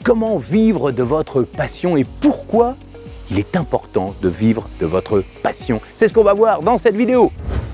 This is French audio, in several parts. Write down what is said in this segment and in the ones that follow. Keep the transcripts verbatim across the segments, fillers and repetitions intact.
comment vivre de votre passion et pourquoi il est important de vivre de votre passion. C'est ce qu'on va voir dans cette vidéo.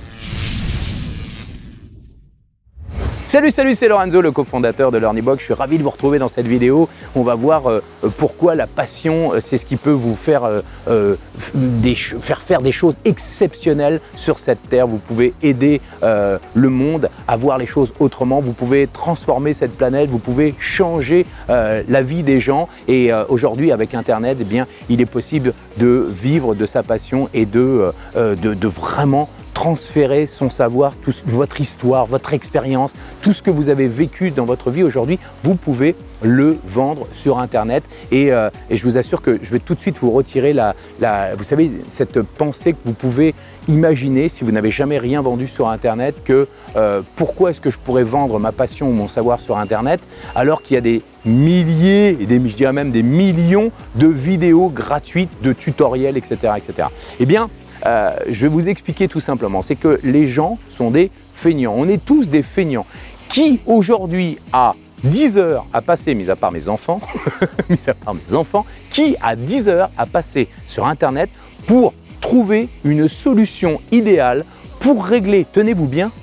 Salut, salut, c'est Lorenzo, le cofondateur de LearnyBox. Je suis ravi de vous retrouver dans cette vidéo. On va voir euh, pourquoi la passion, c'est ce qui peut vous faire, euh, euh, des, faire faire des choses exceptionnelles sur cette terre. Vous pouvez aider euh, le monde à voir les choses autrement. Vous pouvez transformer cette planète. Vous pouvez changer euh, la vie des gens. Et euh, aujourd'hui, avec Internet, eh bien, il est possible de vivre de sa passion et de, euh, de, de vraiment transférer son savoir, tout, votre histoire, votre expérience, tout ce que vous avez vécu dans votre vie aujourd'hui, vous pouvez le vendre sur Internet. Et, euh, et je vous assure que je vais tout de suite vous retirer la, la, vous savez, cette pensée que vous pouvez imaginer si vous n'avez jamais rien vendu sur Internet, que euh, pourquoi est-ce que je pourrais vendre ma passion ou mon savoir sur Internet alors qu'il y a des milliers, et des, je dirais même des millions de vidéos gratuites, de tutoriels, et cetera et cetera. Eh bien, Euh, je vais vous expliquer tout simplement, c'est que les gens sont des feignants, on est tous des feignants. Qui aujourd'hui a dix heures à passer, mis à part mes enfants, mis à part mes enfants, qui a dix heures à passer sur Internet pour trouver une solution idéale pour régler, tenez-vous bien,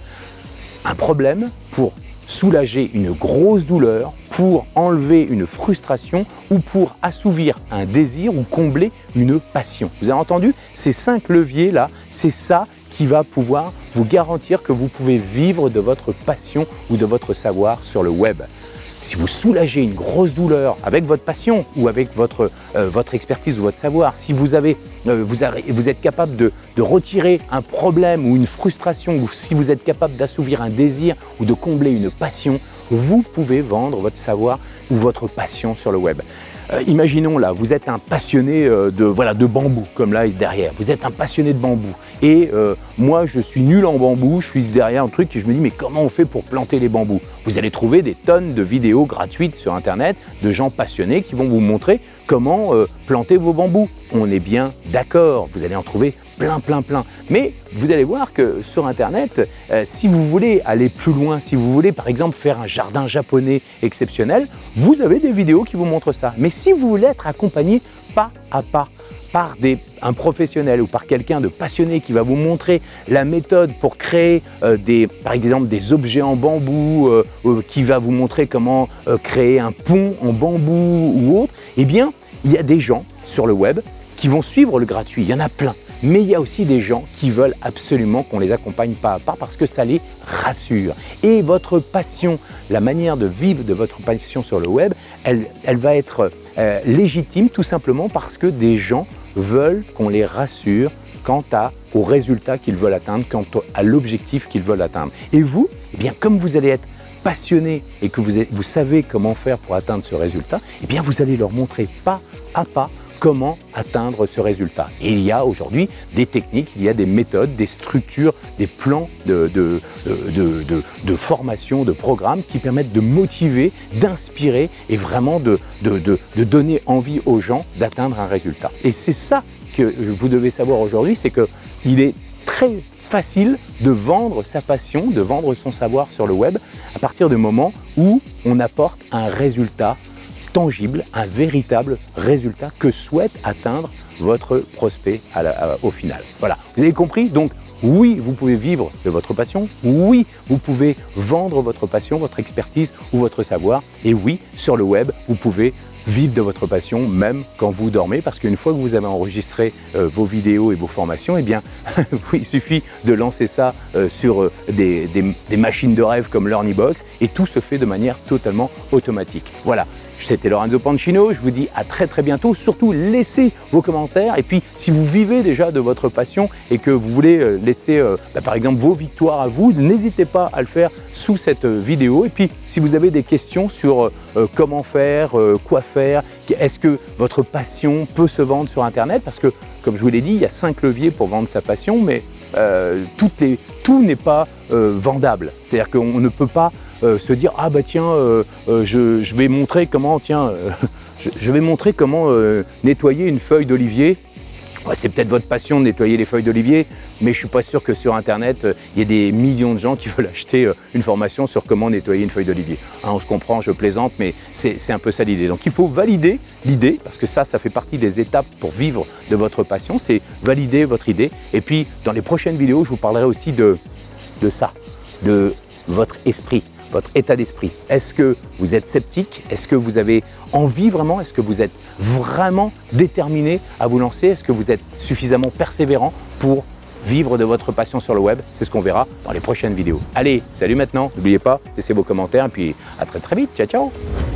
un problème, pour soulager une grosse douleur, pour enlever une frustration ou pour assouvir un désir ou combler une passion. Vous avez entendu? Ces cinq leviers là, c'est ça qui va pouvoir vous garantir que vous pouvez vivre de votre passion ou de votre savoir sur le web. Si vous soulagez une grosse douleur avec votre passion ou avec votre, euh, votre expertise ou votre savoir, si vous, avez, euh, vous, avez, vous êtes capable de, de retirer un problème ou une frustration, ou si vous êtes capable d'assouvir un désir ou de combler une passion, vous pouvez vendre votre savoir ou votre passion sur le web. Euh, imaginons là, vous êtes un passionné euh, de, voilà, de bambou, comme là derrière. Vous êtes un passionné de bambou. Et euh, moi, je suis nul en bambou, je suis derrière un truc et je me dis, mais comment on fait pour planter les bambous? Vous allez trouver des tonnes de vidéos gratuites sur Internet de gens passionnés qui vont vous montrer comment euh, planter vos bambous. On est bien d'accord, vous allez en trouver plein, plein, plein. Mais vous allez voir que sur Internet, euh, si vous voulez aller plus loin, si vous voulez par exemple faire un jardin japonais exceptionnel, vous avez des vidéos qui vous montrent ça. Mais si vous voulez être accompagné pas à pas par des, un professionnel ou par quelqu'un de passionné qui va vous montrer la méthode pour créer euh, des, par exemple des objets en bambou, euh, euh, qui va vous montrer comment euh, créer un pont en bambou ou autre, eh bien, il y a des gens sur le web qui vont suivre le gratuit, il y en a plein. Mais il y a aussi des gens qui veulent absolument qu'on les accompagne pas à pas parce que ça les rassure. Et votre passion, la manière de vivre de votre passion sur le web, elle, elle va être euh, légitime tout simplement parce que des gens veulent qu'on les rassure quant à, aux résultats qu'ils veulent atteindre, quant à l'objectif qu'ils veulent atteindre. Et vous, eh bien, comme vous allez être passionné et que vous, êtes, vous savez comment faire pour atteindre ce résultat, eh bien, vous allez leur montrer pas à pas comment atteindre ce résultat. Et il y a aujourd'hui des techniques, il y a des méthodes, des structures, des plans de, de, de, de, de formation, de programmes qui permettent de motiver, d'inspirer et vraiment de, de, de, de donner envie aux gens d'atteindre un résultat. Et c'est ça que vous devez savoir aujourd'hui, c'est qu'il est très facile de vendre sa passion, de vendre son savoir sur le web à partir du moment où on apporte un résultat tangible, un véritable résultat que souhaite atteindre votre prospect à la, à, au final. Voilà, vous avez compris? Donc oui, vous pouvez vivre de votre passion, oui, vous pouvez vendre votre passion, votre expertise ou votre savoir, et oui, sur le web, vous pouvez vivre de votre passion même quand vous dormez, parce qu'une fois que vous avez enregistré euh, vos vidéos et vos formations, eh bien, il suffit de lancer ça euh, sur euh, des, des, des machines de rêve comme LearnyBox et tout se fait de manière totalement automatique. Voilà, c'était Lorenzo Pancino, je vous dis à très très bientôt. Surtout, laissez vos commentaires et puis si vous vivez déjà de votre passion et que vous voulez euh, laisser euh, bah, par exemple vos victoires à vous, n'hésitez pas à le faire sous cette euh, vidéo. Et puis, si vous avez des questions sur euh, comment faire, euh, quoi faire, est-ce que votre passion peut se vendre sur Internet? Parce que, comme je vous l'ai dit, il y a cinq leviers pour vendre sa passion, mais euh, toutes les, tout n'est pas euh, vendable. C'est-à-dire qu'on ne peut pas euh, se dire « Ah bah tiens, euh, euh, je, je vais montrer comment, tiens, euh, je, je vais montrer comment euh, nettoyer une feuille d'olivier. » C'est peut-être votre passion de nettoyer les feuilles d'olivier, mais je ne suis pas sûr que sur Internet, il y ait des millions de gens qui veulent acheter une formation sur comment nettoyer une feuille d'olivier. Hein, on se comprend, je plaisante, mais c'est un peu ça l'idée. Donc il faut valider l'idée, parce que ça, ça fait partie des étapes pour vivre de votre passion, c'est valider votre idée. Et puis, dans les prochaines vidéos, je vous parlerai aussi de, de ça, de votre esprit, votre état d'esprit. Est-ce que vous êtes sceptique? Est-ce que vous avez envie vraiment? Est-ce que vous êtes vraiment déterminé à vous lancer? Est-ce que vous êtes suffisamment persévérant pour vivre de votre passion sur le web? C'est ce qu'on verra dans les prochaines vidéos. Allez, salut maintenant, n'oubliez pas, laissez vos commentaires et puis à très très vite, ciao ciao.